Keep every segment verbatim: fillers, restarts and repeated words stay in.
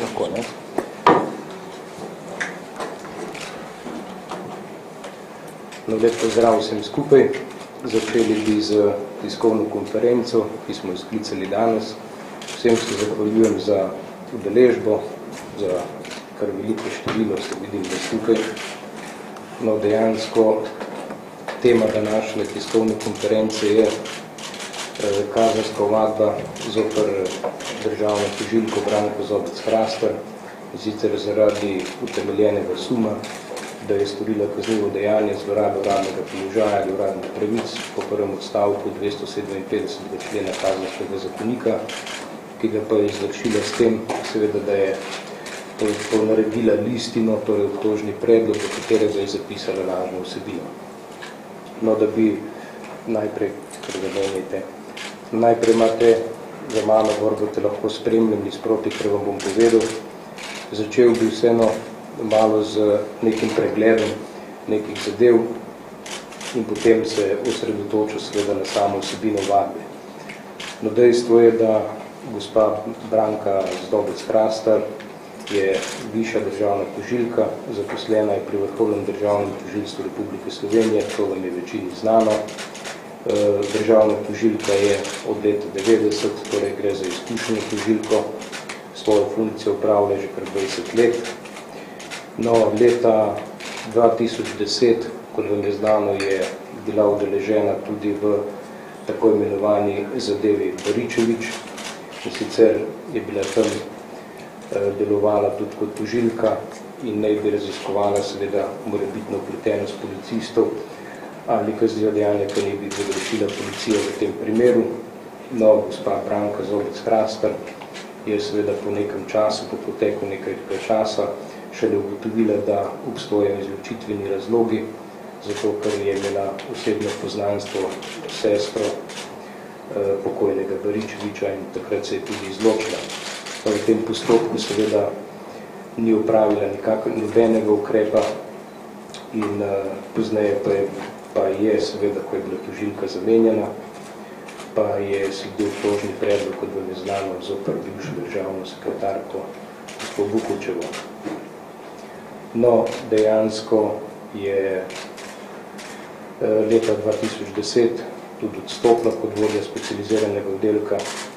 Lahko, ne? No, lep pozdrav vsem skupaj. Začeli bi z tiskovno konferenco, ki smo jo sklicali danes. Vsem se zahvaljujem za udeležbo, za kar veliko število, se vidim, da tukaj. No, dejansko tema današnje tiskovne konference je kazenska ovadba zoper državno tožilko Branko Zobec-Hrastar, sicer zaradi utemeljenega suma, da je storila kaznivo dejanje zlorabe uradnega položaja ali uradnih pravic po prvem odstavku dvesto sedeminpetdesetega člena Kazenskega zakonika, ki ga pa je izvršila s tem, seveda, da je ponaredila listino, torej obtožni predlog, do katerega je zapisala lažno vsebino. No, da bi najprej, kar ga menite, najprej imate za mano gor, boste lahko spremljali sproti, kar vam bom povedal. Začel bi vseeno malo z nekim pregledom nekih zadev in potem se osredotočil seveda na samo vsebino vadbe. No, dejstvo je, da gospa Branka Zobec-Hrastar je višja državna tožilka, zaposlena je pri Vrhovnem državnem tožilstvu Republike Slovenije, to vam je večini znano. Državna tožilka je od leta devetdeset, torej gre za izkušeno tožilko, svojo funkcijo upravlja že kar dvajset let. No, leta dva tisoč deset, kot vam je znano, je bila udeležena tudi v tako imenovani zadevi Baričevič, in sicer je bila tam delovala tudi kot tožilka in naj bi raziskovala seveda morebitno vpletenost policistov ali kaznivo dejanje, ki ne bi zagrešila policija v tem primeru. No, gospa Branka Zobec-Hrastar je seveda po nekem času, po poteku nekaj časa, šele ugotovila, da obstojajo izločitveni razlogi, zato ker je imela osebno poznanstvo sestro eh, pokojnega Baričeviča in takrat se je tudi izločila. V tem postopku seveda ni opravila nikakor nobenega ukrepa in uh, pozneje pa je, pa je seveda, ko je bila tožilka zamenjana, pa je sledil obtožni predlog, kot vam je znano, zoper bivšo državno sekretarko gospo Bukovčevo. No, dejansko je uh, leta dva tisoč deset tudi odstopila kot vodja specializiranega oddelka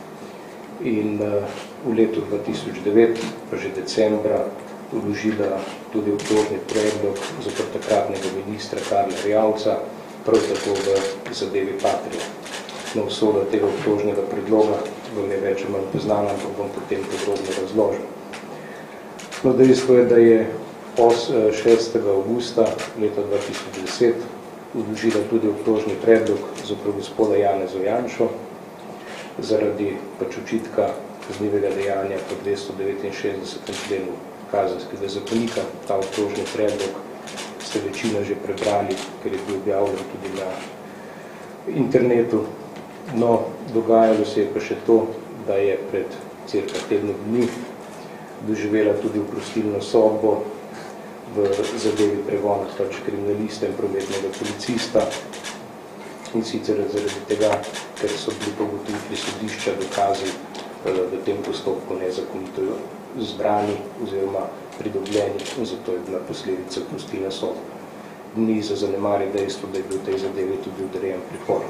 in uh, v letu dva tisoč devet, pa že decembra, vložila tudi obtožni predlog zoper takratnega ministra Karla Erjavca, prav tako v zadevi Patria. No, usoda tega obtožnega predloga vam je več ali manj poznana, ampak bom potem podrobno razložil. No, dejstvo je, da je šestega avgusta leta dva tisoč deset vložila tudi obtožni predlog zoper gospoda Janeza Janšo zaradi pač očitka kaznivega dejanja po dvesto devetinšestdesetem členu Kazenskega zakonika. Ta obtožni predlog ste večina že prebrali, ker je bil objavljen tudi na internetu. No, dogajalo se je pa še to, da je pred cirka tednom dni doživela tudi oprostilno sodbo v zadevi pregona pač kriminalista in prometnega policista, in sicer zaradi tega, ker so bili po ugotovitvi sodišča dokazi v tem postopku nezakonito zbrani oziroma pridobljeni, in zato je bila posledica oprostilna sodba. Ni za zanemari dejstvo, da je bil v tej zadevi tudi odrejen pripor.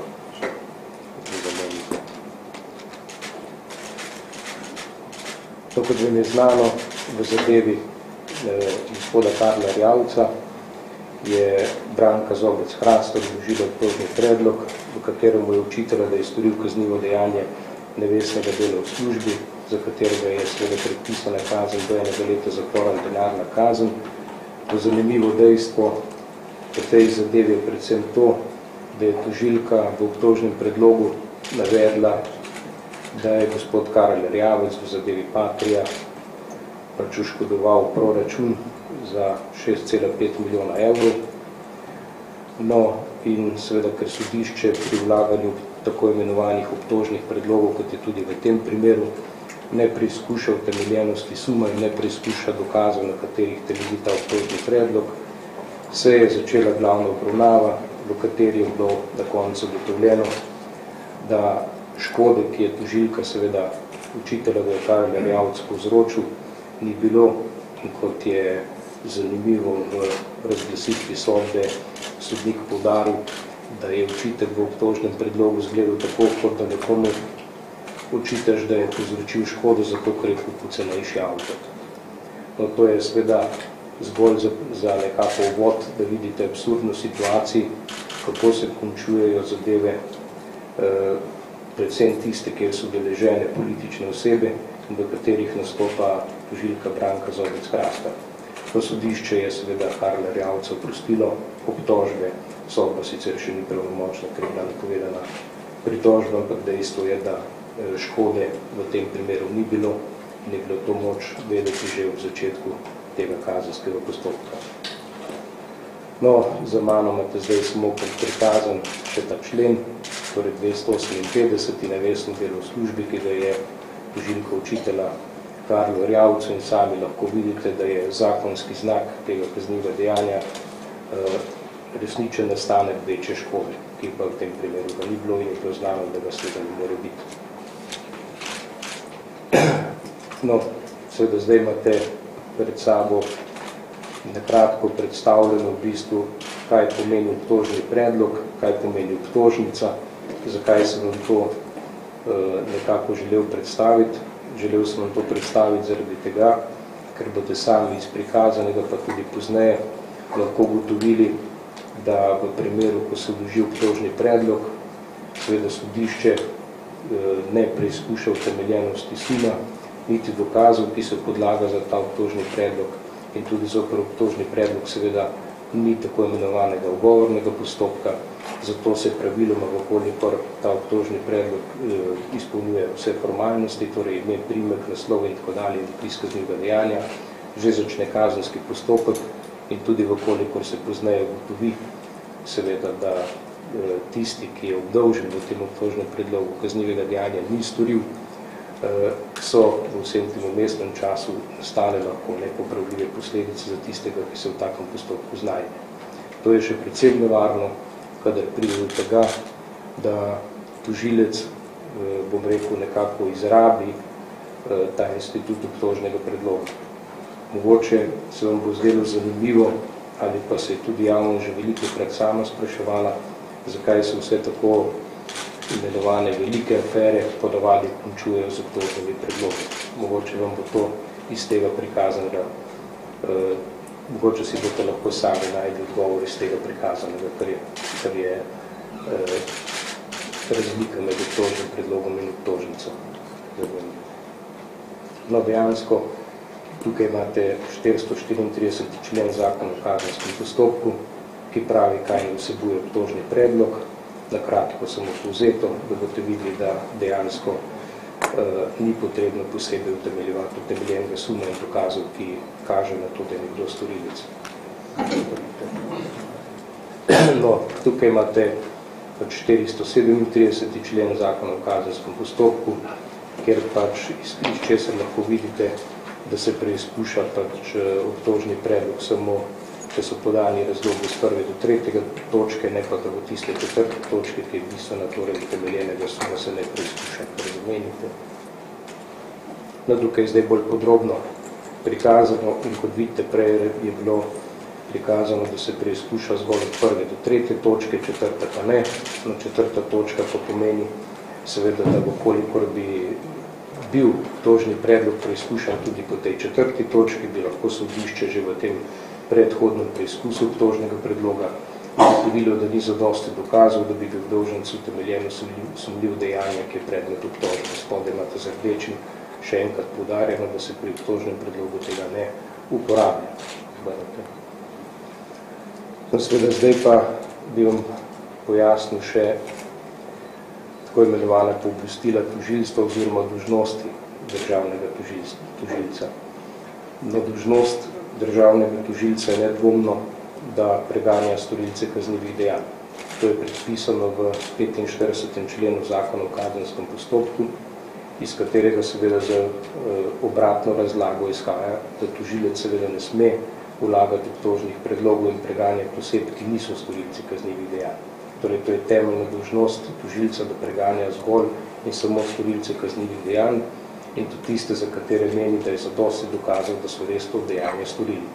To, kot vam je znano, v zadevi eh, gospoda Karla Erjavca je Branka Zobec-Hrastar vložila obtožni predlog, v katerem je očitala, da je storil kaznivo dejanje nevestnega dela v službi, za katerega je seveda predpisana kazen do enega leta zapora in denarna kazen. To zanimivo dejstvo v tej zadevi je predvsem to, da je tožilka v obtožnem predlogu navedla, da je gospod Karel Erjavec v zadevi Patria pač oškodoval proračun za šest cela pet milijona evrov. No, in seveda, ker sodišče pri vlaganju tako imenovanih obtožnih predlogov, kot je tudi v tem primeru, ne preizkuša utemeljenosti suma in ne preizkuša dokazov, na katerih temelji ta obtožni predlog, se je začela glavna obravnava, v kateri je bilo na koncu ugotovljeno, da škode, ki je tožilka seveda učitelja, da je Karel Erjavec povzročil, ni bilo, in kot je zanimivo v razglasitvi sodbe sodnik poudaril, da je očitek v obtožnem predlogu zgledal tako, kot da nekomu očitaš, da je povzročil škodo, zato ker je kupil cenejši avto. No, to je seveda zgolj za, za nekako uvod, da vidite absurdno situaciji, kako se končujejo zadeve, eh, predvsem tiste, kjer so deležene politične osebe, v katerih nastopa tožilka Branka Zobec-Hrastar. To sodišče je seveda Karla Erjavca oprostilo obtožbe, sodba sicer še ni pravnomočna, ker je bila napovedana pritožba, ampak dejstvo je, da škode v tem primeru ni bilo in je bilo to moč vedeti že v začetku tega kazenskega postopka. No, za mano imate zdaj samo prikazan še ta člen, torej dvesto oseminpetdeset nevestno delo v službi, ki ga je tožilka učitelja Karlu Erjavcu, in sami lahko vidite, da je zakonski znak tega kaznivega dejanja eh, resničen nastanek večje škode, ki pa v tem primeru ga ni bilo in je bilo znano, da ga seveda ne more biti. No, seveda zdaj imate pred sabo nekratko predstavljeno v bistvu, kaj pomeni obtožni predlog, kaj pomeni obtožnica, zakaj sem vam to eh, nekako želel predstaviti. Želel sem vam to predstaviti zaradi tega, ker boste sami iz prikazanega, pa tudi pozneje, lahko ugotovili, da v primeru, ko se vloži obtožni predlog, seveda sodišče eh, ne preizkuša utemeljenosti suma, niti dokazov, ki se podlaga za ta obtožni predlog, in tudi zoper obtožni predlog seveda ni tako imenovanega ugovornega postopka, zato se praviloma, kolikor ta obtožni predlog eh, izpolnjuje vse formalnosti, torej ime, priimek, naslov in tako dalje, in opis kaznivega dejanja, že začne kazenski postopek, in tudi kolikor se pozneje ugotovi, seveda, da eh, tisti, ki je obdolžen v tem obtožnem predlogu kaznivega dejanja, ni storil, so v vsem tem vmesnem času nastale lahko nepopravljive posledice za tistega, ki se v takem postopku znajde. To je še predvsem nevarno, kadar pride do tega, da tožilec, bom rekel, nekako izrabi ta institut obtožnega predloga. Mogoče se vam bo zdelo zanimivo, ali pa se je tudi javno že velikokrat sama spraševala, zakaj se vse tako imenovane velike afere podavali končujejo z obtožnimi predlogi. Mogoče vam bo to iz tega prikazanega, eh, mogoče si boste lahko sami najdi odgovor iz tega prikazanega, kar je, kar je eh, razlika med obtožnim predlogom in obtožnico. No, dejansko, tukaj imate štiristo štiriintrideseti člen zakona o kazenskem postopku, ki pravi, kaj ne vsebuje obtožni predlog. Na kratko samo povzeto, da boste videli, da dejansko uh, ni potrebno posebej utemeljevati utemeljenega suma in dokazov, ki kaže na to, da je nekdo storilec. No, tukaj imate štiristo sedemintrideseti člen zakona o kazenskem postopku, kjer pač iz, iz česar lahko vidite, da se preizkuša pač obtožni predlog samo, če so podani razlogi z prve do tretjega točke, ne pa da v tiste četrte točke, ki je bistvena, torej utemeljenega suma se ne preizkuša, kar zamenite. No, tukaj je zdaj bolj podrobno prikazano in kot vidite, prej je bilo prikazano, da se preizkuša zgolj od prve do tretje točke, četrta pa ne. No, četrta točka pa pomeni seveda, da kolikor bi bil tožni predlog preizkušan tudi po tej četrti točki, bi lahko sodišče že v tem predhodnem preizkusu obtožnega predloga ugotovilo, da ni zadosti dokazov, da bi bil obdolženec utemeljeno sumljiv dejanja, ki je predmet obtožbe. Spodaj imate z rdečim še enkrat poudarjeno, da se pri obtožnem predlogu tega ne uporablja. No, seveda zdaj pa bi vam pojasnil še tako imenovane pooblastila tožilstva oziroma dolžnosti državnega tožilca. No, dolžnost državnega tožilca je nedvomno, da preganja storilce kaznivih dejanj. To je predpisano v petinštiridesetem členu zakona o kazenskem postopku, iz katerega seveda za obratno razlago izhaja, da tožilec seveda ne sme vlagati obtožnih predlogov in preganjati oseb, ki niso storilci kaznivih dejanj. Torej, to je temeljna dolžnost tožilca, da preganja zgolj in samo storilce kaznivih dejanj in tudi tiste, za katere meni, da je zadosti dokazal, da so res to dejanje storili.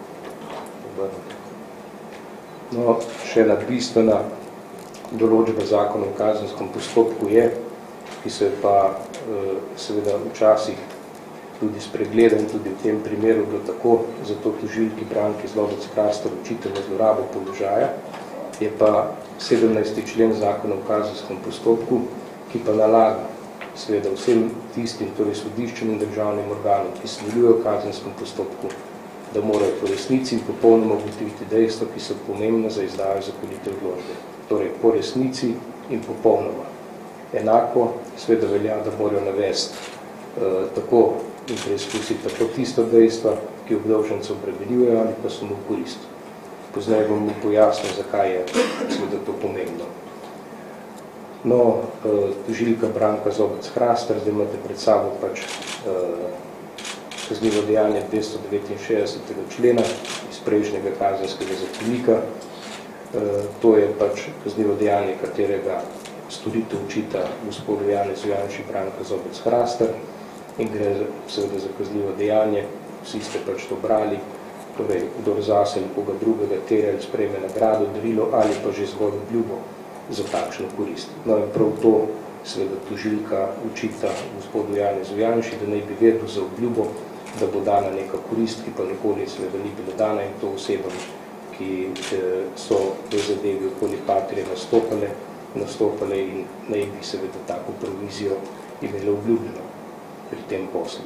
No, še ena bistvena določba zakona o kazenskem postopku je, ki se je pa seveda včasih tudi spregleda in tudi v tem primeru bilo tako, zato tožilki Branki Zlobec-Hrastar očitane zlorabe položaja, je pa sedemnajsti člen zakona o kazenskem postopku, ki pa nalaga seveda vsem tistim, torej sodiščem in državnim organom, ki sodelujejo v kazenskem postopku, da morajo po resnici in popolnoma ugotoviti dejstva, ki so pomembna za izdajo zakonite odločbe. Torej, po resnici in popolnoma. Enako seveda velja, da morajo navesti eh, tako in preizkusiti tako tisto dejstva, ki obdolženca opredeljujejo ali pa so mu v korist. Poznaj bom mu pojasnil, zakaj je seveda to pomembno. No, eh, tožilka Branka Zlobec-Hrastar, zdaj imate pred sabo pač eh, kaznivo dejanje dvesto devetinšestdesetega člena iz prejšnjega kazenskega zakonika. E, to je pač kaznivo dejanje, katerega storitev učita gospodu Janezu Janši Branka Zlobec-Hrastar in gre seveda za kaznivo dejanje, vsi ste pač to brali, torej kdor zase ali koga drugega terja ali sprejme nagrado, darilo ali pa že zgolj obljubo za takšno korist. No in prav to seveda tožilka učita gospodu Janezu Janši, da naj bi vedel za obljubo, da bo dana neka korist, ki pa nikoli seveda ni bila dana in to osebam, ki so v zadevi okoli Patrije nastopale, nastopale in naj bi seveda tako provizijo imela obljubljeno pri tem poslu.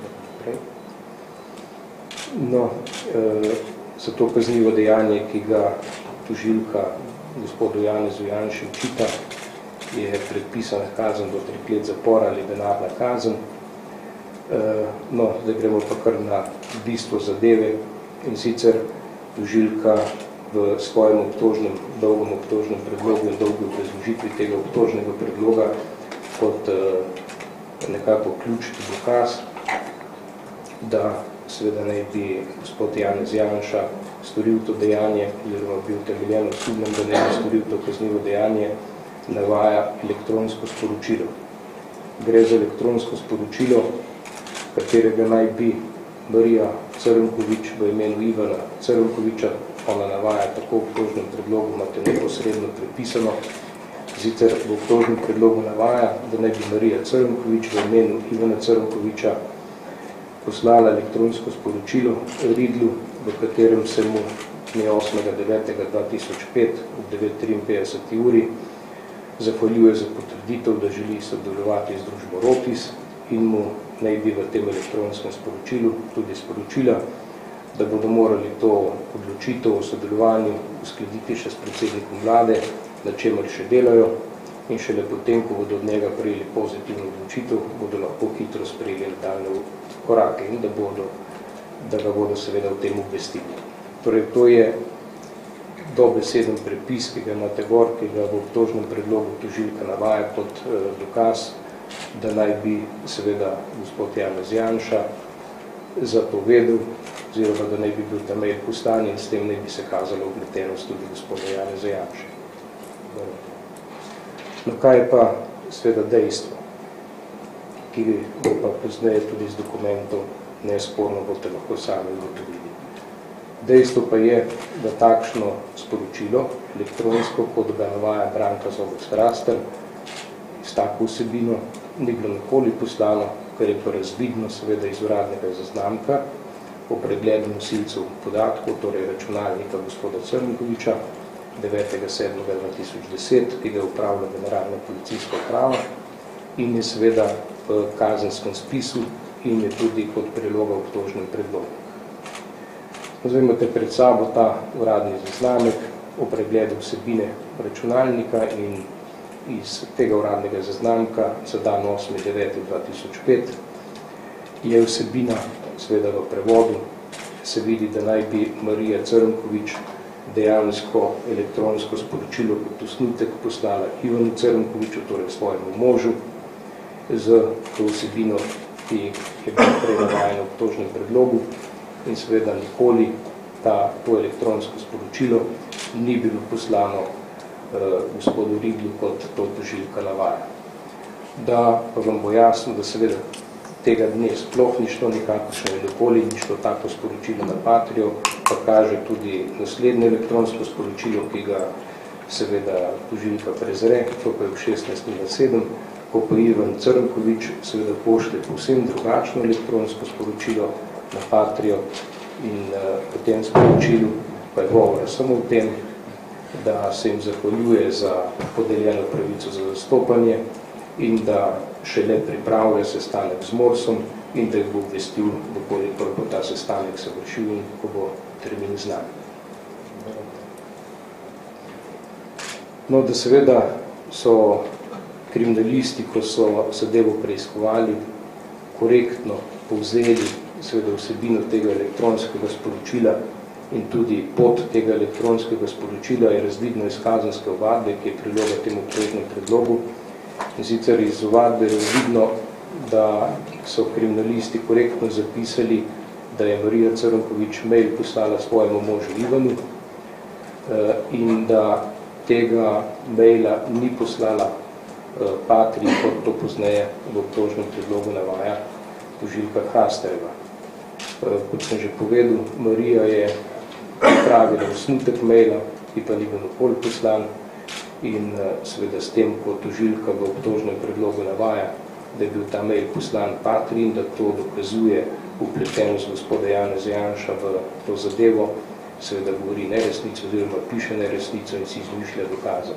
No, za to kaznivo dejanje, ki ga tožilka gospodu Janezu Janši učita, je predpisana kazen do treh let zapora ali denarna kazen. No, zdaj gremo pa kar na bistvo zadeve in sicer tožilka v svojem obtožnem, dolgom obtožnem predlogu in dolgi obrazložitvi tega obtožnega predloga kot nekako ključni dokaz, da seveda naj bi gospod Janez Janša storil to dejanje, oziroma bil utemeljen osumljen, da naj bi storil to kaznivo dejanje, navaja elektronsko sporočilo. Gre za elektronsko sporočilo, katerega naj bi Marija Crnkovič v imenu Ivana Crnkoviča, ona navaja tako v obtožnem predlogu, imate neposredno prepisano, sicer v obtožnem predlogu navaja, da naj bi Marija Crnkovič v imenu Ivana Crnkoviča poslala elektronsko sporočilo Ridlu, v katerem se mu dne osmega devetega dva tisoč pet ob devet triinpetdeseti uri zahvaljuje za potrditev, da želi sodelovati z družbo Rotis in mu naj bi v tem elektronskem sporočilu tudi sporočila, da bodo morali to odločitev o sodelovanju uskladiti še s predsednikom vlade, na čemer še delajo in šele potem, ko bodo od njega prejeli pozitivno odločitev, bodo lahko hitro sprejeli nadaljne korake in da, bodo, da ga bodo seveda v tem obvestili. Torej, to je dobeseden prepis, ki ga imate gor, ki ga v obtožnem predlogu tožilka navaja kot eh, dokaz, da naj bi seveda gospod Janez Janša zapovedal, oziroma da naj bi bil tam mail postan in s tem naj bi se kazalo vpletenost tudi gospoda Janeza Janše. No, kaj je pa seveda dejstvo, ki bo pa pozneje tudi z dokumentov nesporno boste lahko sami ugotovili. Dejstvo pa je, da takšno sporočilo, elektronsko, kot ga navaja Branka Zlobec-Hrastar, s tako vsebino ni bilo nikoli poslano, kar je pa razvidno seveda iz uradnega zaznamka o pregledu nosilcev podatkov, torej računalnika gospoda Crnkoviča, devetega sedmega dva tisoč deset, ki ga je upravila Generalna policijska uprava in je seveda v kazenskem spisu in je tudi kot priloga v obtožnem predlogu. Zdaj imate pred sabo ta uradni zaznamek o pregledu vsebine računalnika in iz tega uradnega zaznamka za dan osmi deveti dva tisoč pet je vsebina seveda v prevodu, se vidi, da naj bi Marija Crnkovič dejansko elektronsko sporočilo kot osnutek poslala Ivanu Crnkoviču, torej svojemu možu, z to vsebino, ki je bilo prej navajeno v obtožnem predlogu in seveda nikoli ta, to elektronsko sporočilo ni bilo poslano uh, gospodu Ridlu, kot to tožilka navaja. Da pa vam bo jasno, da seveda tega dne sploh ni šlo nikakršno in nikoli ni šlo tako sporočilo na Patrio, pa kaže tudi naslednje elektronsko sporočilo, ki ga seveda tožilka prezre, to pa je v šestnajst nula sedem, ko pa Ivan Crnkovič seveda pošlje povsem drugačno elektronsko sporočilo na Patrio in uh, v tem sporočilu pa je govora samo v tem, da se jim zahvaljuje za podeljeno pravico za zastopanje in da šele pripravlja sestanek z Morsom in da jih bo obvestil, dokolikor bo ta sestanek se vršil in ko bo termin znan. No, da seveda so kriminalisti, ko so zadevo preiskovali, korektno povzeli seveda vsebino tega elektronskega sporočila in tudi pod tega elektronskega sporočila je razvidno iz kazenske ovadbe, ki je priloga temu obtožnemu predlogu. In sicer iz ovadbe je razvidno, da so kriminalisti korektno zapisali, da je Marija Crnkovič mail poslala svojemu možu Ivanu in da tega maila ni poslala Patrii, kot to pozneje v obtožnem predlogu navaja tožilka Hrasterjeva. Kot sem že povedal, Marija je pripravila osnutek maila, ki pa ni bil nikoli poslan in seveda s tem, ko tožilka v obtožnem predlogu navaja, da je bil ta mail poslan Patrii in da to dokazuje vpletenost gospoda Janeza Janša v to zadevo, seveda govori neresnico oziroma piše neresnico in si izmišlja dokaze.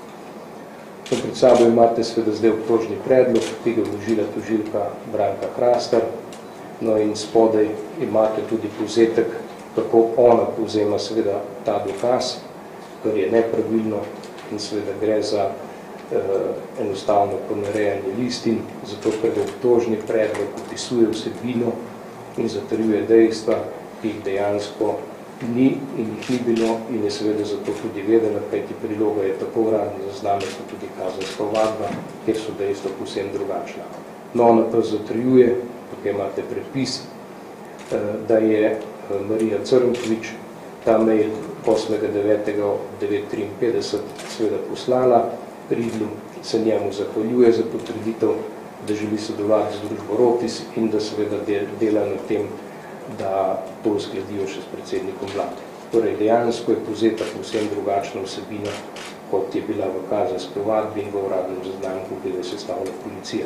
Pred sabo imate seveda zdaj obtožni predlog, ki ga vložila tožilka Branka Hrastar, no in spodaj imate tudi povzetek, kako ona povzema seveda ta dokaz, kar je nepravilno in seveda gre za eh, enostavno ponarejanje listin, zato ker obtožni predlog opisuje vsebino in zatrjuje dejstva, ki jih dejansko ni in jih ni bilo in je seveda zato tudi vedela, kajti priloga je tako uradni zaznamek, kot tudi kazenska ovadba, kjer so dejstva povsem drugačna. No, ona pa zatrjuje, tukaj imate predpis, da je Marija Crnkovič ta mail osmega devetega devet triinpetdeset seveda poslala Ridlu, se njemu zahvaljuje za potrditev, da želi sodelovati z družbo Rotis in da seveda dela na tem, da to uskladijo še s predsednikom vlade. Torej, dejansko je povzeta povsem drugačna vsebina, kot je bila v kazenski ovadbi in v uradnem zaznamku, ki je sestavila policija.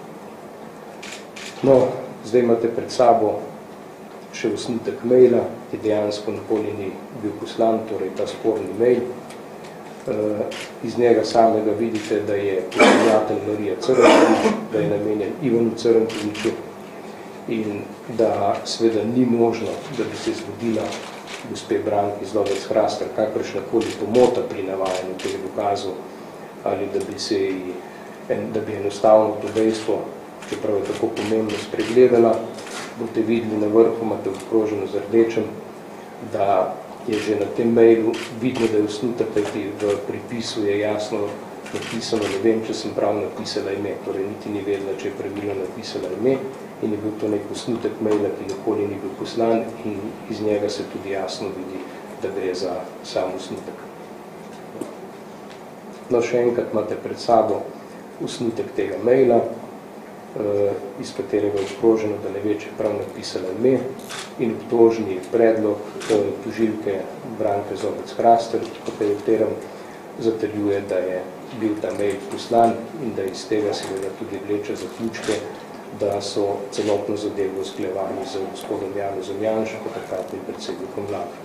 No, zdaj imate pred sabo še osnutek maila, ki dejansko nikoli ni bil poslan, torej ta sporni mail. Iz njega samega vidite, da je poslatelj Marija Crnkovič, da je namenjen Ivanu Crnkoviču, in da seveda ni možno, da bi se zgodila gospe Branki Zlovec Hrastar kakršnakoli pomota pri navajanju teh dokazov ali da bi se da bi enostavno to dejstvo, čeprav je tako pomembno, spregledala. Boste videli na vrhu, imate obkroženo z rdečem, da je že na tem mailu vidno, da je osnutek, kajti v pripisu je jasno napisano, ne vem, če sem prav napisala ime, torej niti ni vedela, če je pravilno napisala ime in je bil to nek osnutek maila, ki nikoli ni bil poslan in iz njega se tudi jasno vidi, da gre za sam osnutek. No, še enkrat imate pred sabo osnutek tega maila, iz katerega je obkroženo, da ne ve, če je prav napisala ime in obtožni predlog tožilke Branke Zlovec Hrastar, v katerem zatrjuje, da je bil ta mail poslan in da iz tega seveda tudi vleče zaključke, da so celotno zadevo usklajevali z gospodom Janezom Janšo, kot takratnim predsednikom vlade.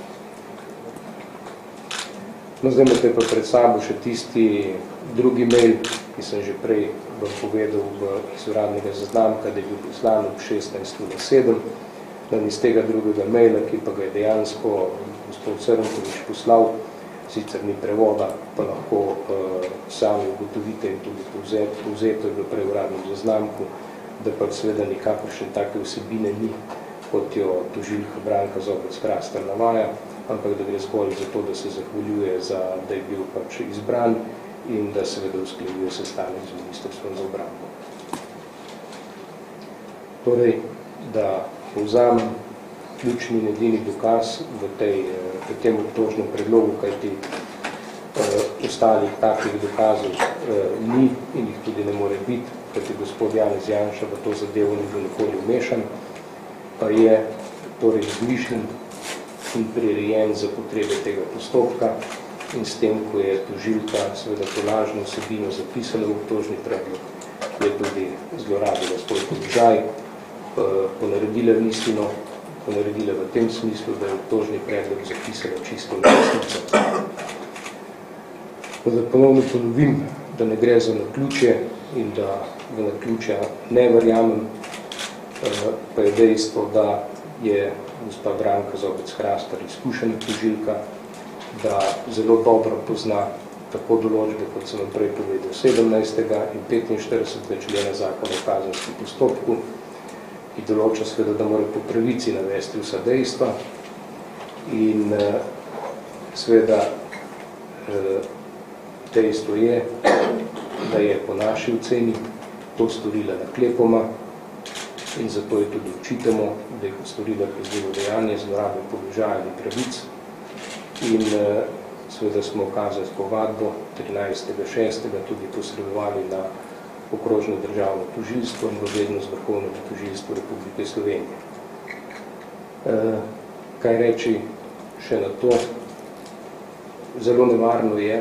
No, zdaj imate pa pred sabo še tisti drugi mail, ki sem že prej vam povedal v iz uradnega zaznamka, da je bil poslan ob šestnajst nula sedem. Iz tega drugega maila, ki pa ga je dejansko gospod Crnkovič poslal, sicer ni prevoda, pa lahko uh, sami ugotovite in tudi povzeto, povzeto je bilo prej v uradnem zaznamku, da pa seveda nikakršne take vsebine ni, kot jo tožilka Branka Zlovec Hrastar navaja, ampak da gre zgolj za to, da se zahvaljuje, za, da je bil pač izbran in da seveda usklajuje sestanek z ministrstvom za obrambo. Torej, da povzamem, ključni in edini dokaz v, tej, v tem obtožnem predlogu, kajti eh, ostalih takih dokazov eh, ni in jih tudi ne more biti, kajti gospod Janez Janša v to zadevo ni bil nikoli vmešan, pa je torej izmišljen in prirejen za potrebe tega postopka in s tem, ko je tožilka seveda to lažno vsebino zapisala v obtožni predlog, je tudi zlorabila svoj položaj, ponaredila listino, ponaredila v tem smislu, da je obtožni predlog zapisala čisto v resnico. Da ponovno ponovim, da ne gre za naključje in da v naključja ne verjamem, pa je dejstvo, da je gospa Branka Zobec-Hrastar izkušena tožilka, da zelo dobro pozna tako določbe, kot sem vam prej povedal, sedemnajstega in petinštiridesetega člena Zakona o kazenskem postopku, ki določa seveda, da mora po pravici navesti vsa dejstva in seveda dejstvo je, da je po naši oceni to storila naklepoma in zato je tudi očitamo, da je storila kaznivo dejanje zlorabe položaja ali pravic in seveda smo kazensko ovadbo trinajstega šestega tudi posredovali na okrožno državno tožilstvo in vednost Vrhovnega tožilstva Republike Slovenije. Kaj reči še na to? Zelo nevarno je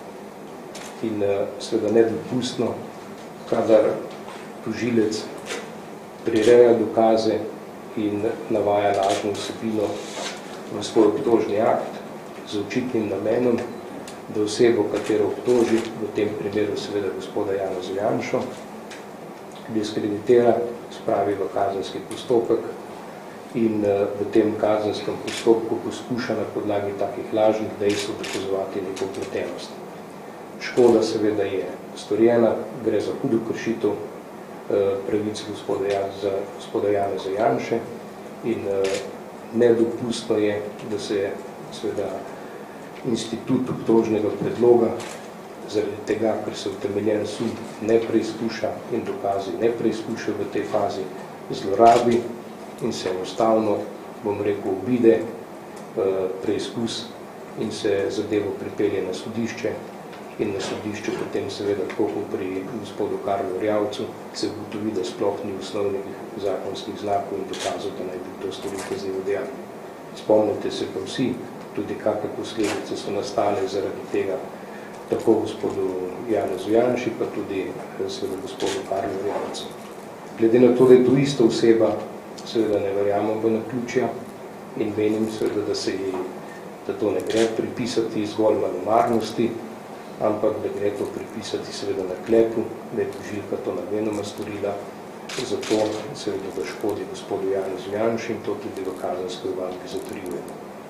in seveda nedopustno, kadar tožilec prireja dokaze in navaja lažno vsebino v svoj obtožni akt z očitnim namenom, da osebo, katero obtoži, v tem primeru seveda gospoda Janeza Janšo, diskreditira, spravi v kazenski postopek in v tem kazenskem postopku poskuša na podlagi takih lažnih dejstev dokazovati neko vpletenost. Škoda seveda je storjena, gre za hudo kršitev pravic gospoda Janeza Janše in nedopustno je, da se seveda institut obtožnega predloga zaradi tega, ker se utemeljen sum ne preizkuša in dokazi ne preizkuša v tej fazi, zlorabi in se enostavno, bom rekel, obide preizkus in se zadevo pripelje na sodišče in na sodišču potem seveda, tako kot pri gospodu Karlu Rjavcu, se ugotovi, da sploh ni osnovnih zakonskih znakov in dokazov, da naj bi to storil kaznivo dejanje. Spomnite se pa vsi, tudi kakve posledice so nastale zaradi tega, tako gospodu Janezu Janši, pa tudi seveda gospodu Karlu Rjavcu. Glede na to, da je to ista oseba, seveda ne verjamem v naključja in menim seveda, da se ji, da to ne gre pripisati zgolj malomarnosti, ampak da gre to pripisati seveda na klepu, da je tožilka to namenoma storila, zato seveda da škodi gospodu Janezu Janši in to tudi v kazenski ovadbi zatrjujemo.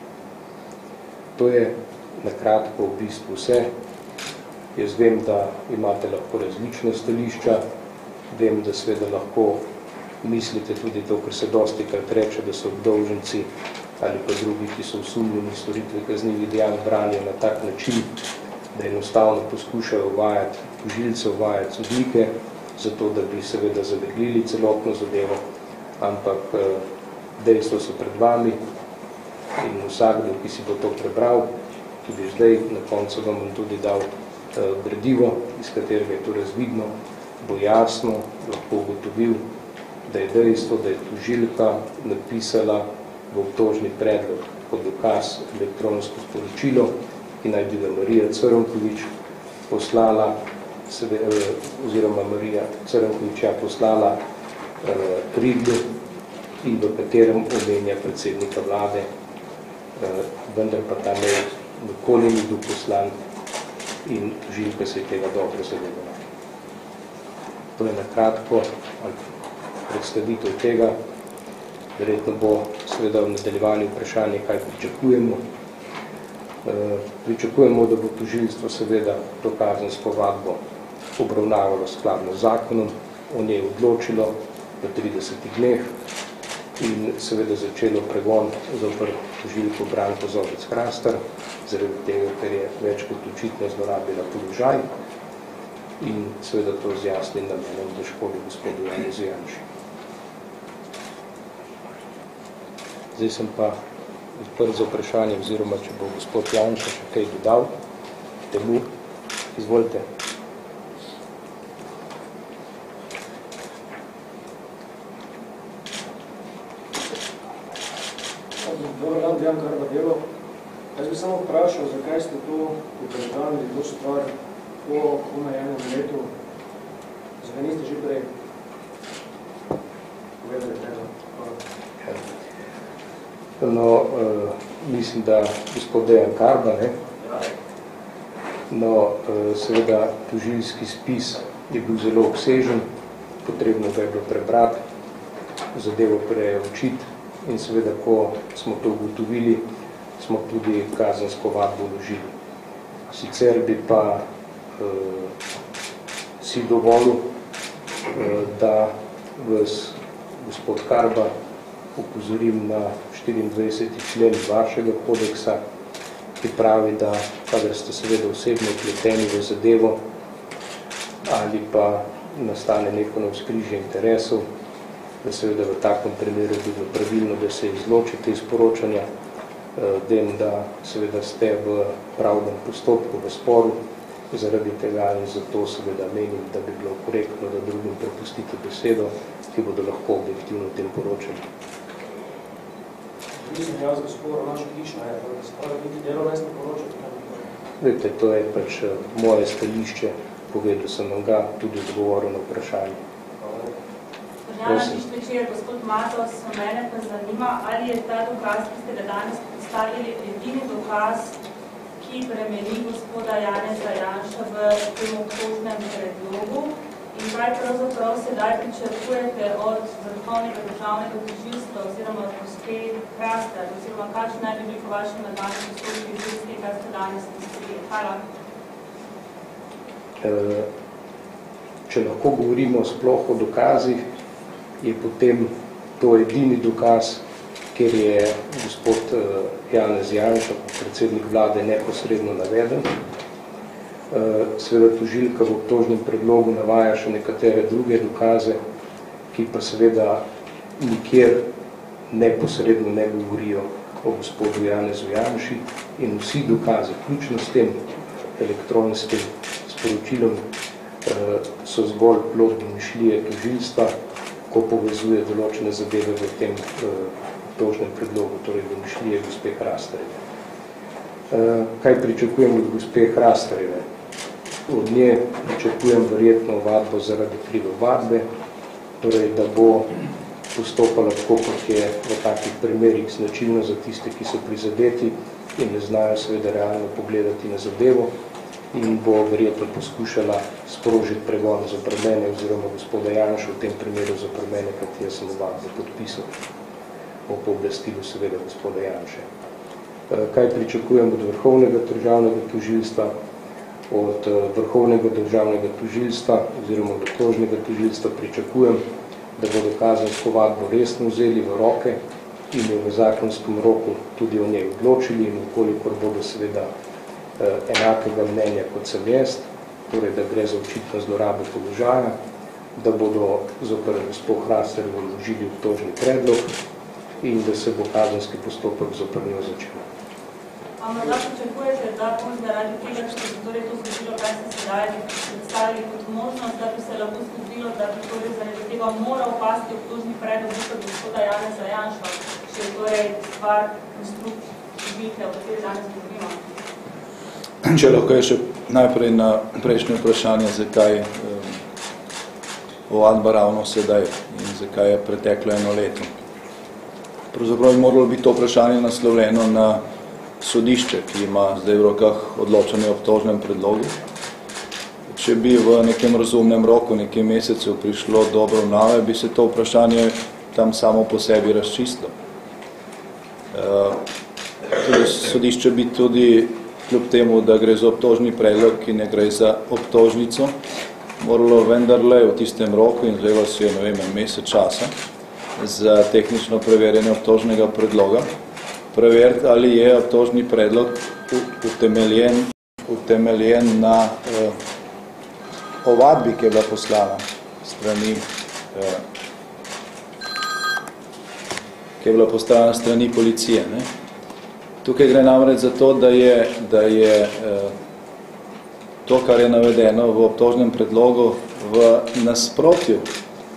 To je na kratko v bistvu vse. Jaz vem, da imate lahko različna stališča, vem, da seveda lahko mislite tudi to, ker se dosti krat reče, da so obdolženci ali pa drugi, ki so osumljeni storitve kaznivih dejanj, branijo na tak način, da enostavno poskušajo uvajati tožilce, uvajati sodnike, zato da bi seveda zameglili celotno zadevo, ampak dejstva so pred vami in vsakdo, ki si bo to prebral, tudi zdaj, na koncu vam bom tudi dal gradivo, iz katerega je to razvidno, bo jasno lahko ugotovil, da je dejstvo, da je tožilka napisala v obtožni predlog kot dokaz elektronsko sporočilo, ki naj bi ga Marija Crnkovič poslala, oziroma Marija Crnkovič ja poslala Ridlu in v katerem omenja predsednika vlade, vendar pa ta mail nikoli ni bil poslan in tožilka se je tega dobro zavedala. To je na kratko predstavitev tega. Verjetno bo seveda v nadaljevanju vprašanje, kaj pričakujemo. Pričakujemo, da bo tožilstvo seveda to kazensko ovadbo obravnavalo skladno z zakonom, o njej odločilo v tridesetih dneh in seveda začelo pregon zoper tožilko Branko Zobec-Hrastar, zaradi tega, ker je več kot očitno zlorabila položaj in seveda to z jasnim namenom, da škodi gospodu Janezu Janši. Zdaj sem pa odprt za vprašanje, oziroma če bo gospod Janša še kaj dodal temu. Izvolite. Dobar dan, Dejan Karba Delo. Jaz bi samo vprašal, zakaj ste to upravljali, to stvar po omejenem letu. Zakaj niste že prej povedali tega? No, uh, mislim, da gospod Dejan Karba, ne? No, uh, seveda, tožilski spis je bil zelo obsežen, potrebno ga je bilo prebrati, zadevo preučiti in seveda, ko smo to ugotovili, smo tudi kazensko vadbo vložili. Sicer bi pa uh, si dovolil, uh, da vas, gospod Karba, upozorim na štiriindvajseti člen vašega kodeksa, ki pravi, da kadar ste seveda osebno vpleteni v zadevo ali pa nastane neko navzkrižje interesov, da seveda v takem primeru bi bilo pravilno, da se izločite iz poročanja, dem, da seveda ste v pravnem postopku, v sporu, zaradi tega in zato seveda menim, da bi bilo korektno, da drugim prepustite besedo, ki bodo lahko objektivno o tem poročali. Mislim, jaz gospod Romaš Kišna je, da se pravi biti delovestno poročati. Vete, to je pač moje stališče, povedal sem vam ga, tudi odgovoril na vprašanje. Državna Tištvečer, gospod Matos, mene pa zanima, ali je ta dokaz, ki ste ga danes predstavili, edini dokaz, ki bremeni gospoda Janeza Janša v tem obtožnem predlogu in kaj pravzaprav sedaj pričakujete od Vrhovnega državnega tožilstva oziroma od gospe Hrastar, oziroma kakšen naj bi bil po vašem nadaljnjem postopku iz tega, kar ste danes predstavili? Hvala. Če lahko govorimo sploh o dokazih, je potem to edini dokaz, ker je gospod Janez Janša, predsednik vlade, neposredno naveden. Seveda tožilka v obtožnem predlogu navaja še nekatere druge dokaze, ki pa seveda nikjer neposredno ne govorijo o gospodu Janezu Janši in vsi dokazi, vključno s tem elektronskim sporočilom, so zgolj plod domišljije tožilstva, ko povezuje določene zadeve v tem obtožnem predlogu, torej domišljije gospe Hrastarjeve. Kaj pričakujem od gospe Hrastarjeve? Od nje pričakujem verjetno vadbo zaradi krive vadbe, torej da bo postopala tako, kot je v takih primerih značilno za tiste, ki so prizadeti in ne znajo seveda realno pogledati na zadevo, in bo verjetno poskušala sprožiti pregon zoper mene oziroma gospoda Janša, v tem primeru zoper mene, kateri sem vadbo podpisal o pooblastilu seveda gospoda Janše. Kaj pričakujem od Vrhovnega državnega tožilstva? Od Vrhovnega državnega tožilstva oziroma od obtožnega tožilstva pričakujem, da bodo kazensko vadbo resno vzeli v roke in jo v zakonskem roku tudi o njej odločili in kolikor bodo seveda enakega mnenja kot sem jaz, torej da gre za očitno zlorabo položaja, da bodo zoper gospod Hrastarjevo vložili obtožni predlog in da se bo kazenski postopek zoper njo začel. A morda pričakujete, da bo zaradi tega, če bi torej to zgodilo, kaj ste sedaj predstavili kot možnost, da bi se lahko zgodilo, da bi torej zaradi tega moral pasti obtožni predlog zoper gospoda Janeza Janša, če je torej stvar konstrukt živite, o kateri danes govorimo? Če lahko je še najprej na prejšnje vprašanje, zakaj ovadba ravno sedaj in zakaj je preteklo eno leto. Pravzaprav bi moralo biti to vprašanje naslovljeno na sodišče, ki ima zdaj v rokah odločanje o obtožnem predlogu. Če bi v nekem razumnem roku, nekem mesecu prišlo do obravnave, bi se to vprašanje tam samo po sebi razčistilo. Sodišče bi tudi kljub temu, da gre za obtožni predlog, ki ne gre za obtožnico, moralo vendarle v tistem roku, in zdaj vas je, ne vem, mesec časa, za tehnično preverjanje obtožnega predloga, preveriti, ali je obtožni predlog utemeljen, utemeljen na eh, ovadbi, ki je bila poslana strani, eh, ki je bila poslana strani policije, ne? Tukaj gre namreč za to, da je, da je eh, to, kar je navedeno v obtožnem predlogu, v nasprotju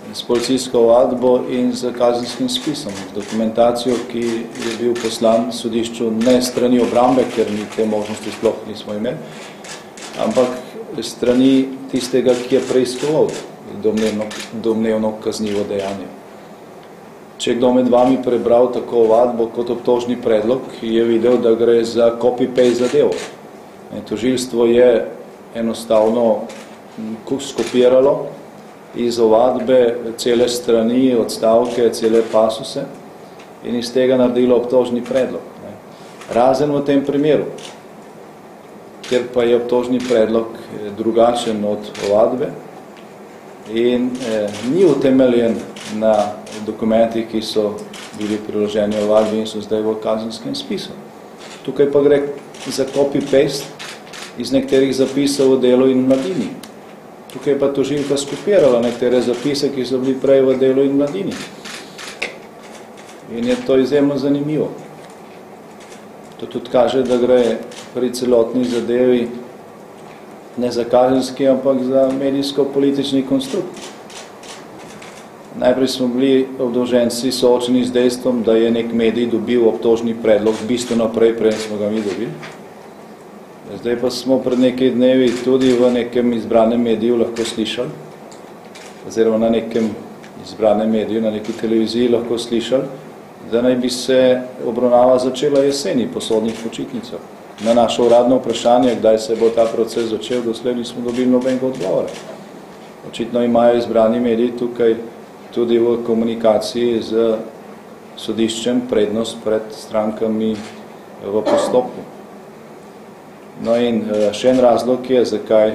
s policijsko ovadbo in z kazenskim spisom, z dokumentacijo, ki je bil poslan sodišču ne strani obrambe, ker mi te možnosti sploh nismo imeli, ampak strani tistega, ki je preiskoval domnevno, domnevno kaznivo dejanje. Če kdo med vami prebral tako ovadbo kot obtožni predlog, je videl, da gre za copy-paste zadevo. Tožilstvo je enostavno skopiralo iz ovadbe cele strani, odstavke, cele pasuse in iz tega naredilo obtožni predlog. Razen v tem primeru, ker pa je obtožni predlog drugačen od ovadbe in eh, ni utemeljen na dokumentih, ki so bili priloženi ovadbi in so zdaj v kazenskem spisu. Tukaj pa gre za copy-paste iz nekaterih zapisov v Delu in Mladini. Tukaj pa tožilka skopirala nekatere zapise, ki so bili prej v Delu in Mladini. In je to izjemno zanimivo. To tudi kaže, da gre pri celotni zadevi ne za kazenski, ampak za medijsko-politični konstrukt. Najprej smo bili obdolženci soočeni z dejstvom, da je nek medij dobil obtožni predlog bistveno prej, prej smo ga mi dobili. Zdaj pa smo pred nekaj dnevi tudi v nekem izbranem mediju lahko slišali, oziroma na nekem izbranem mediju, na neki televiziji lahko slišali, da naj bi se obravnava začela jeseni po sodnih počitnicah. Na naše uradno vprašanje, kdaj se bo ta proces začel, doslej nismo dobili nobenega odgovora. Očitno imajo izbrani mediji tukaj tudi v komunikaciji z sodiščem prednost pred strankami v postopku. No in še en razlog je, zakaj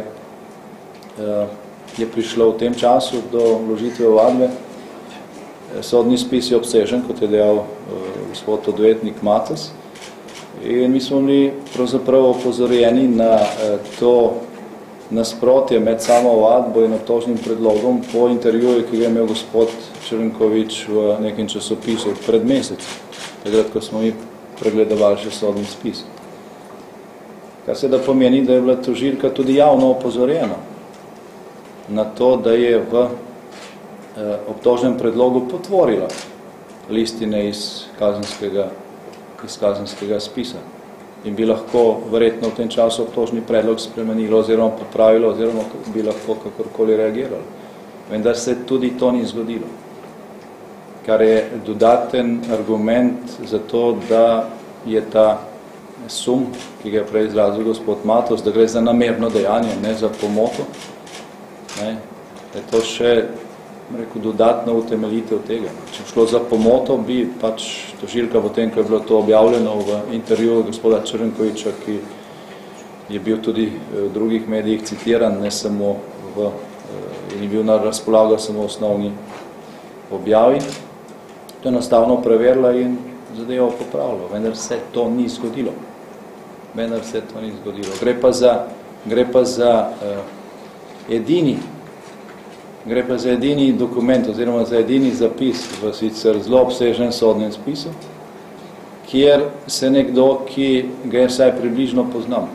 je prišlo v tem času do vložitve ovadbe. Sodni spis je obsežen, kot je dejal gospod odvetnik Matos, in mi smo bili pravzaprav opozorjeni na to nasprotje med samo ovadbo in obtožnim predlogom po intervjuju, ki ga je imel gospod Črnkovič v nekem časopisu pred mesecem, takrat, ko smo mi pregledovali še sodni spis. Kar se da pomeni, da je bila tožilka tudi javno opozorjena na to, da je v obtožnem predlogu potvorila listine iz kazenskega, iz kazenskega spisa in bi lahko verjetno v tem času obtožni predlog spremenilo oziroma popravilo oziroma bi lahko kakorkoli reagiralo. Vendar se tudi to ni zgodilo, kar je dodaten argument za to, da je ta sum, ki ga je prej izrazil gospod Matos, da gre za namerno dejanje, ne za pomoto, ne, da je to še rekel, dodatna utemeljitev tega. Če šlo za pomoto, bi pač tožilka potem, ko je bilo to objavljeno v intervjuju gospoda Črnkoviča, ki je bil tudi v drugih medijih citiran, ne samo v, in je bil na razpolago samo v osnovni objavi, to enostavno preverila in zadevo popravila. Vendar se to ni zgodilo. Vendar se to ni zgodilo. Gre pa za, gre pa za uh, edini Gre pa za edini dokument oziroma za edini zapis v sicer zelo obsežnem sodnem spisu, kjer se nekdo, ki ga je vsaj približno poznam,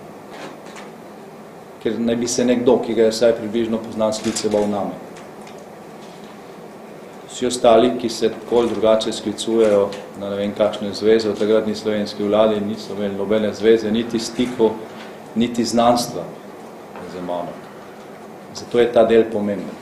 ker naj bi se nekdo, ki ga je vsaj približno poznam, skliceval name. Vsi ostali, ki se tako drugače sklicujejo na ne vem kakšne zveze, v takratni slovenski vladi niso imeli nobene zveze, niti stikov, niti znanstva za mano. Zato je ta del pomemben.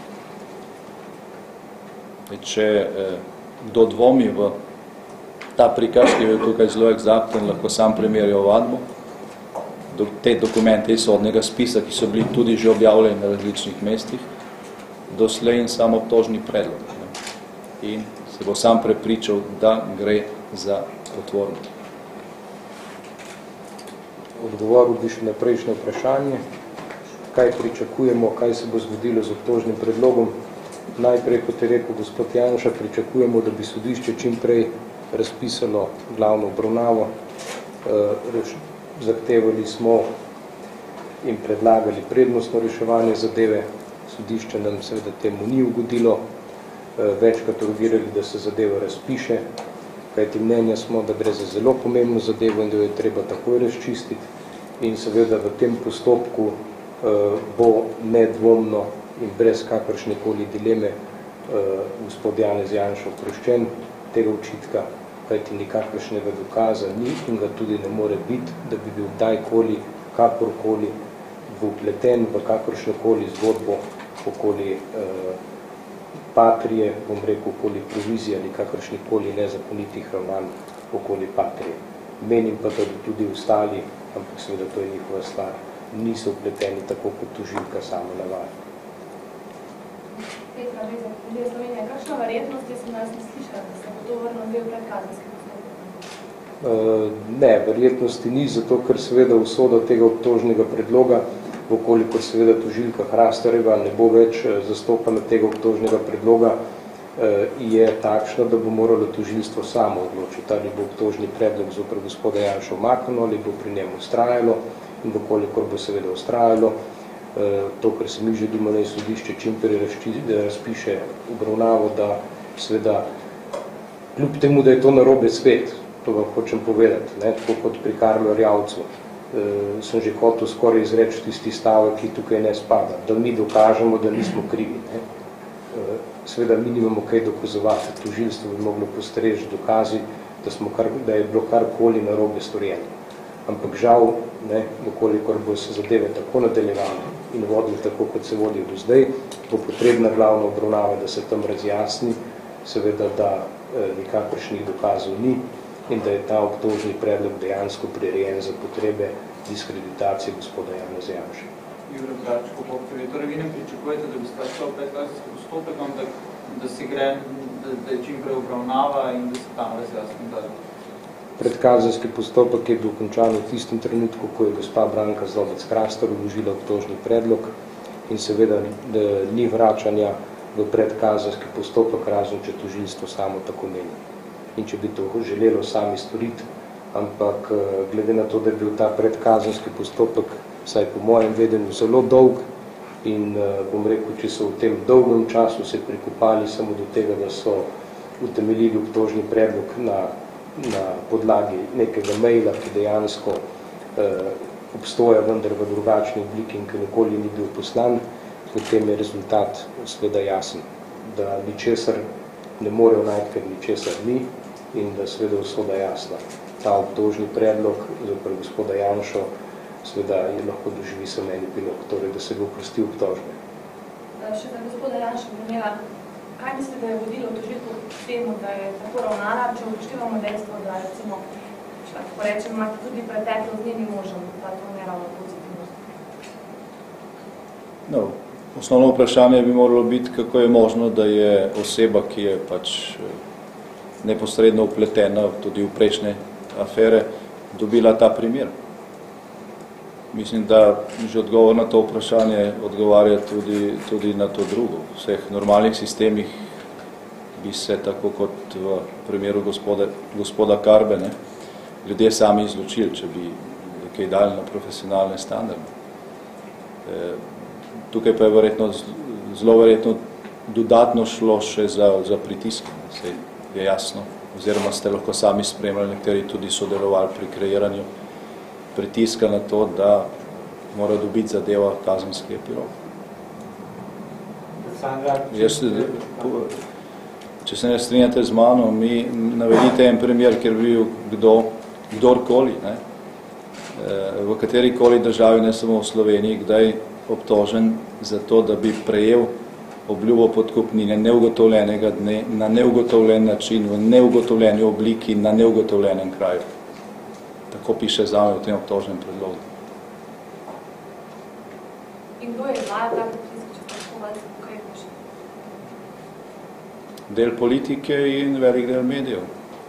Če eh, kdo dvomi v ta prikaz, ki je tukaj zelo egzakten, lahko sam primerijo ovadbo, do, te dokumente iz sodnega spisa, ki so bili tudi že objavljeni na različnih mestih, doslej in sam obtožni predlog. Ne. In se bo sam prepričal, da gre za potvorno. Odgovoril bi še na prejšnje vprašanje, kaj pričakujemo, kaj se bo zgodilo z obtožnim predlogom. Najprej, kot je rekel gospod Janša, pričakujemo, da bi sodišče čim prej razpisalo glavno obravnavo. Zahtevali smo in predlagali prednostno reševanje zadeve. Sodišče nam seveda temu ni ugodilo. Večkrat urgirali, da se zadeva razpiše, kajti mnenja smo, da gre za zelo pomembno zadevo in da jo je treba takoj razčistiti. In seveda v tem postopku bo nedvomno in brez kakršnekoli dileme gospod Janez Janša oproščen tega očitka, kajti nikakršnega dokaza ni in ga tudi ne more biti, da bi bil kdajkoli, kakorkoli vpleten v kakršnokoli zgodbo okoli eh, Patrije, bom rekel, okoli provizije ali kakršnikoli nezakonitih ravnanj okoli Patrije. Menim pa, da tudi ostali, ampak seveda to je njihova stvar, niso vpleteni tako kot tožilka samo navaja. Petra Vezak, Ljudje Slovenije, kakšna verjetnost je, sem nas ne slišala, da se bo to vrnil del predkazenski postopek? Uh, ne, verjetnosti ni, zato ker seveda usoda tega obtožnega predloga, okolikor seveda tožilka Hrastarjeva ne bo več zastopala tega obtožnega predloga, je takšna, da bo moralo tožilstvo samo odločiti, ali bo obtožni predlog zoper gospoda Janša umaknilo, ali bo pri njem ustrajalo in okolikor bo seveda ustrajalo, to, kar se mi želimo, da je sodišče čim prej razpiše obravnavo, da seveda kljub temu, da je to narobe svet, to vam hočem povedati, ne, tako kot pri Karlu Rjavcu, sem že hotel skoraj izreči tisti stavek, ki tukaj ne spada, da mi dokažemo, da nismo krivi. Ne. Seveda mi nimamo kaj dokazovati, tožilstvo bi moglo postreči dokazi, da, smo kar, da je bilo karkoli narobe storjeno. Ampak žal, ne, okolikor bo se zadeve tako nadaljevale in vodili tako, kot se vodijo do zdaj, bo potrebna glavna obravnava, da se tam razjasni, seveda, da eh, nikakršnih dokazov ni in da je ta obtožni predlog dejansko prirejen za potrebe diskreditacije gospoda Janeza Janše. Jure Bračko, torej vi ne pričakujete, da bi skračal predkazenski postopek, ampak da se gre, da, da je čim prej obravnava in da se tam razjasni dalje. Predkazenski postopek je bil končan v tistem trenutku, ko je gospa Branka Zobec Hrastar vložila obtožni predlog in seveda ni vračanja v predkazenski postopek, razen če tožilstvo samo tako meni. In če bi to želelo sami storiti, ampak glede na to, da je bil ta predkazenski postopek, vsaj po mojem vedenju, zelo dolg in bom rekel, če so v tem dolgem času se prikopali samo do tega, da so utemeljili obtožni predlog na, na podlagi nekega maila, ki dejansko eh, obstoja vendar v drugačni obliki in ki nikoli ni bil poslan, potem je rezultat seveda jasen, da ničesar ne morejo najti, ker ničesar ni in da seveda usoda jasna. Ta obtožni predlog zoper gospoda Janšo seveda je lahko doživi samo en epilog, torej da se ga oprosti obtožbe. Še za gospoda Janša pomela, kaj mislite, da je vodilo tožilko k temu, da je tako ravnala, če upoštevamo dejstvo, da recimo, če tako rečem, imate tudi preteklo z njenim možem, pa to ne ravno pozitivno? No, osnovno vprašanje bi moralo biti, kako je možno, da je oseba, ki je pač neposredno upletena tudi v prejšnje afere, dobila ta primer. Mislim, da že odgovor na to vprašanje odgovarja tudi, tudi na to drugo. V vseh normalnih sistemih bi se, tako kot v primeru gospoda, gospoda Karbe, ne, ljudje sami izločili, če bi kaj dali na profesionalne standarde. E, tukaj pa je verjetno, zelo verjetno dodatno šlo še za, za pritisk. Sej je jasno, oziroma ste lahko sami spremljali, nekateri tudi sodelovali pri kreiranju pritiska na to, da mora dobiti zadeva kazenski epilog. Jaz, če se ne strinjate z mano, mi navedite en primer, kjer bi kdo, kdorkoli, ne, v katerikoli državi, ne samo v Sloveniji, kdaj obtožen za to, da bi prejel obljubo podkupnine neugotovljenega dne na neugotovljen način, v neugotovljeni obliki na neugotovljenem kraju. Tako piše zame v tem obtožnem predlogu. In kdo je izvaja ta pritisk, če tako vas ukrepaš? Del politike in velik del medijev.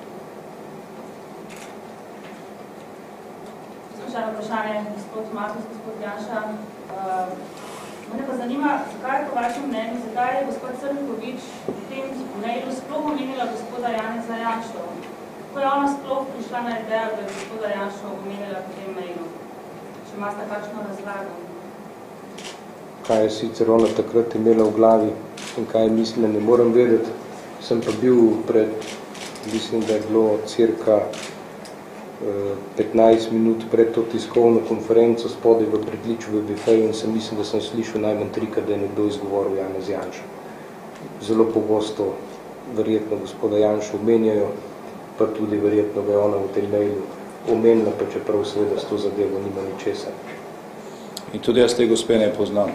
Slušajmo vprašanje, gospod Matos, gospod Janša. Uh, Mene pa zanima, zakaj je po vašem mnenju, zakaj je gospod Crnkovič v tem mailu sploh omenila gospoda Janeza Janšo? Kako je ona sploh prišla na idejo, da je gospoda Janšo omenila v tem mailu? Če imate kakšno razlago? Kaj je sicer ona takrat imela v glavi in kaj je mislila, ne moram vedeti. Sem pa bil pred, mislim, da je bilo cirka petnajst minut pred to tiskovno konferenco spodaj v predliču v bifeju in sem mislim, da sem slišal najmanj trikrat, da je nekdo izgovoril Janez Janša. zelo pogosto verjetno gospoda Janša omenjajo, pa tudi verjetno ga je ona v tem mailu omenila, pa čeprav seveda s to zadevo nima ničesar. In tudi jaz te gospe ne poznam.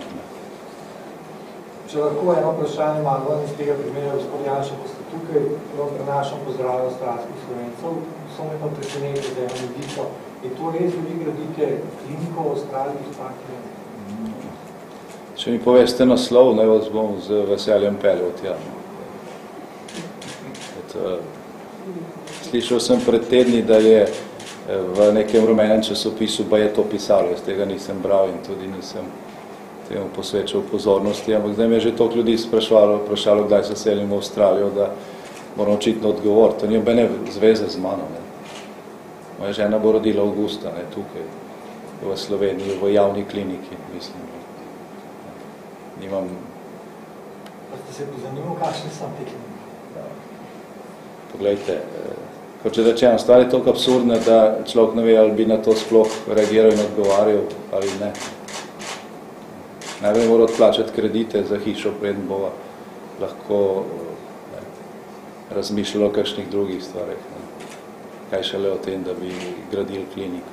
Če lahko eno vprašanje malo ven iz tega primera, gospod Janša, ko ste tukaj, vam prenašam pozdravljajo avstralskih Slovencev, so me pa preseneti, da je eno vidico. In to res vi gradite kliniko v Avstraliji s partnerjem? Če mi poveste naslov, naj vas bom z veseljem peljal tja. Slišal sem pred tedni, da je v nekem rumenem časopisu pa je to pisalo, jaz tega nisem bral in tudi nisem temu posvečal pozornosti, ampak zdaj me je že toliko ljudi sprašvalo, vprašalo, kdaj se selim v Avstralijo, da moram očitno odgovoriti. To ni nobene zveze z mano. Ne. Moja žena bo rodila avgusta, ne, tukaj, v Sloveniji, v javni kliniki, mislim. Nimam... Pa ste se pozanimal, kakšne so te klinike? Ja. Poglejte, kot če rečem, stvar je toliko absurdna, da človek ne ve, ali bi na to sploh reagiral in odgovarjal, ali ne. Najprej mora odplačati kredite za hišo, preden bova lahko ne, razmišljalo o kakšnih drugih stvarih. Ne. Kaj šele o tem, da bi gradili kliniko.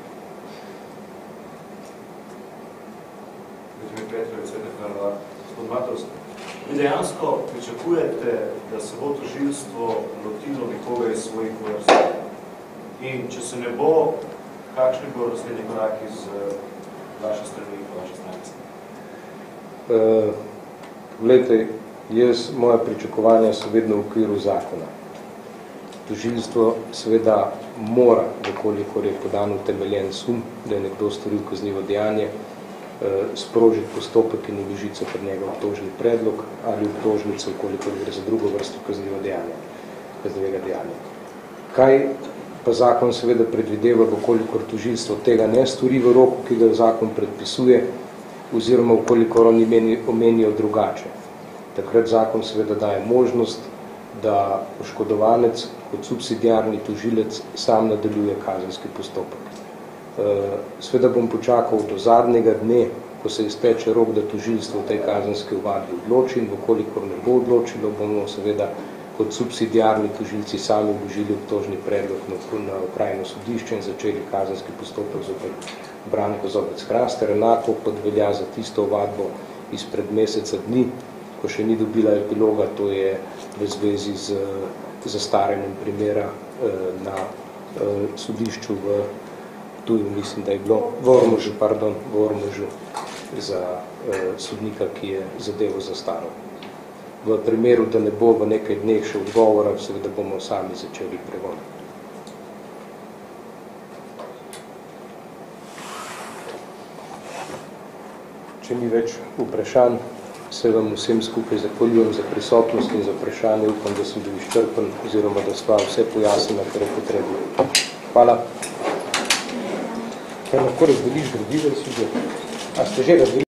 Gospod Matovski, vi dejansko pričakujete, da se bo tožilstvo lotilo nekoga iz svojih vrst. In če se ne bo, kakšni bo naslednji koraki z vaše strani in vaše stranice? Uh, Poglejte, jaz, moja pričakovanja so vedno v okviru zakona. Tožilstvo seveda mora, dokolikor je podan utemeljen sum, da je nekdo storil kaznivo dejanje, sprožiti postopek in vložiti pred njega obtožni predlog ali obtožnico, koliko gre za drugo vrsto kaznivo dejanje, kaznivega dejanja. Kaj pa zakon seveda predvideva, kolikor tožilstvo tega ne stori v roku, ki ga zakon predpisuje, oziroma kolikor oni omenijo drugače. Takrat zakon seveda daje možnost, da oškodovanec kot subsidiarni tožilec sam nadaljuje kazenski postopek. Sveda bom počakal do zadnjega dne, ko se izteče rok, da tožilstvo v tej kazenski ovadbi odloči in kolikor ne bo odločilo, bomo seveda kot subsidiarni tožilci sami vložili obtožni predlog na okrajno sodišče in začeli kazenski postopek zoper Branko Zobec-Kraster. Enako kot velja za tisto ovadbo izpred meseca dni, ko še ni dobila epiloga, to je v zvezi z zastaranjem primera na sodišču v tu mislim, da je bilo v Ormožu, pardon, v Ormožu za eh, sodnika, ki je zadevo zastaral. V primeru, da ne bo v nekaj dneh še odgovora, seveda bomo sami začeli pregon. Če ni več vprašanj, se vam vsem skupaj zahvaljujem za prisotnost in za vprašanje. Upam, da sem bil izčrpen oziroma da sva vse pojasnila, kar je potrebno. Hvala. Kaj lahko razdeliš gradivo, a ste že razdelili?